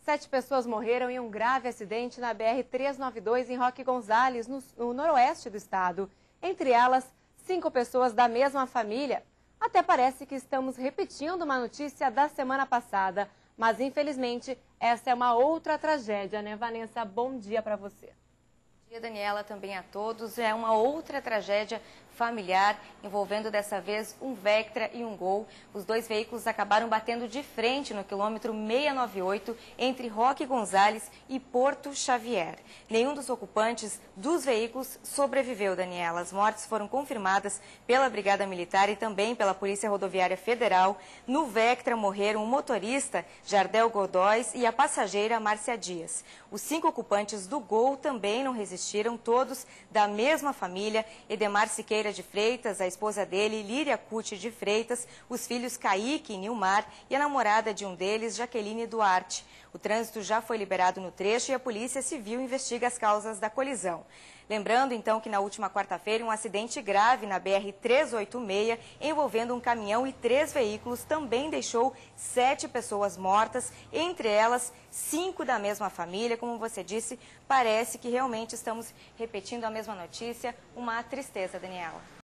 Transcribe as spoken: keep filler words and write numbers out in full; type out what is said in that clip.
sete pessoas morreram em um grave acidente na B R trezentos e noventa e dois em Roque Gonzales, no, no noroeste do estado. Entre elas, cinco pessoas da mesma família. Até parece que estamos repetindo uma notícia da semana passada, mas infelizmente essa é uma outra tragédia, né, Vanessa? Bom dia para você. Bom dia, Daniela, também a todos. É uma outra tragédia familiar, envolvendo dessa vez um Vectra e um Gol. Os dois veículos acabaram batendo de frente no quilômetro seiscentos e noventa e oito, entre Roque Gonzales e Porto Xavier. Nenhum dos ocupantes dos veículos sobreviveu, Daniela. As mortes foram confirmadas pela Brigada Militar e também pela Polícia Rodoviária Federal. No Vectra morreram o motorista Jardel Godóis e a passageira Márcia Dias. Os cinco ocupantes do Gol também não resistiram, todos da mesma família. Edemar Siqueira de Freitas, a esposa dele, Líria Cuti de Freitas, os filhos Kaique e Nilmar e a namorada de um deles, Jaqueline Duarte. O trânsito já foi liberado no trecho e a Polícia Civil investiga as causas da colisão. Lembrando, então, que na última quarta-feira, um acidente grave na B R trezentos e oitenta e seis, envolvendo um caminhão e três veículos, também deixou sete pessoas mortas, entre elas cinco da mesma família. Como você disse, parece que realmente estamos repetindo a mesma notícia. Uma tristeza, Daniela.